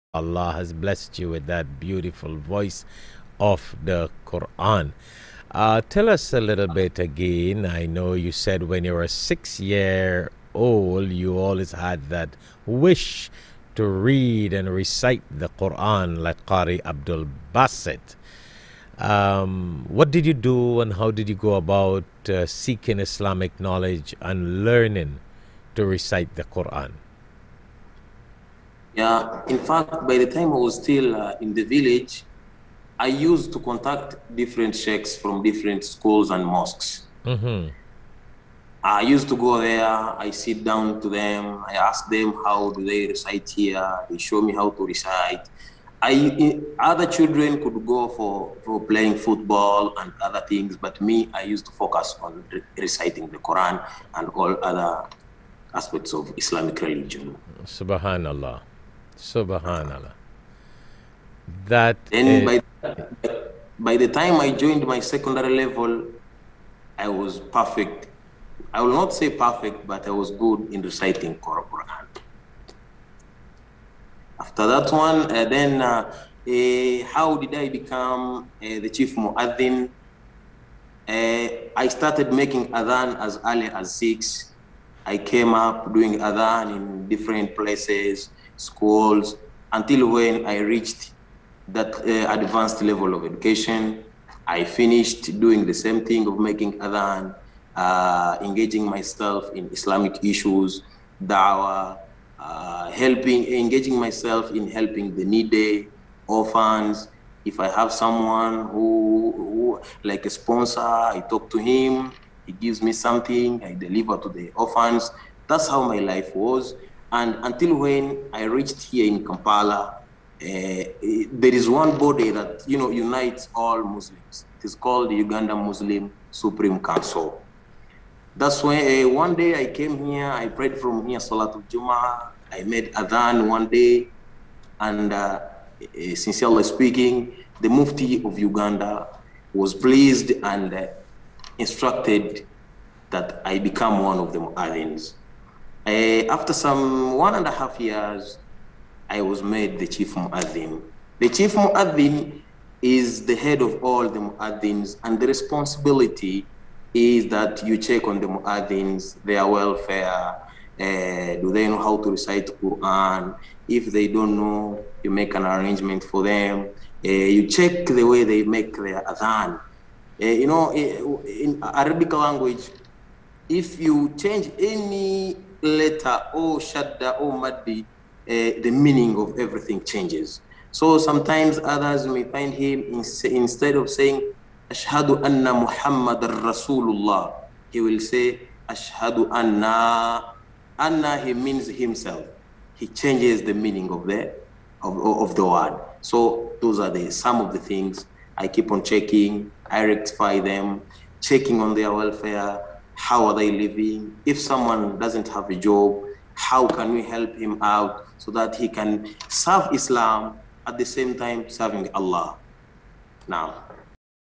Allah has blessed you with that beautiful voice of the Quran. Tell us a little bit again. I know you said when you were 6 year old, you always had that wish to read and recite the Quran like Qari Abdul Basit. What did you do and how did you go about seeking Islamic knowledge and learning to recite the Quran? Yeah, in fact, by the time I was still in the village, I used to contact different sheikhs from different schools and mosques. I used to go there, I sit down to them, I ask them how do they recite here, they show me how to recite. Other children could go for playing football and other things, but me, I used to focus on reciting the Quran and all other aspects of Islamic religion. Subhanallah. Subhanallah. That then by the time I joined my secondary level, I was perfect. I will not say perfect, but I was good in reciting Quran. After that one, then how did I become the chief Muadhin? I started making adhan as early as 6. I came up doing adhan in different places, schools, until when I reached that advanced level of education. I finished doing the same thing of making adhan, engaging myself in Islamic issues, dawah, engaging myself in helping the needy, orphans. If I have someone who like a sponsor, I talk to him, he gives me something, I deliver to the orphans. That's how my life was. And until when I reached here in Kampala, there is one body that unites all Muslims. It is called the Uganda Muslim Supreme Council. That's when one day I came here, I prayed from here Salatul Jummah, I made adhan one day, and sincerely speaking, the Mufti of Uganda was pleased and instructed that I become one of the Muadhins. After some 1.5 years, I was made the chief Muadhin. The chief Muadhin is the head of all the Muadhins, and the responsibility is that you check on the Muadhins, their welfare, do they know how to recite Quran? If they don't know, you make an arrangement for them. You check the way they make their adhan. In Arabic language, if you change any letter or shadda or maddi, the meaning of everything changes. So sometimes others may find him instead of saying Ashhadu anna Muhammadar Rasulullah, he will say Ashhadu anna. Anna, he means himself. He changes the meaning of the word. So those are some of the things I keep on checking. I rectify them, checking on their welfare. How are they living? If someone doesn't have a job, how can we help him out so that he can serve Islam at the same time serving Allah? Now,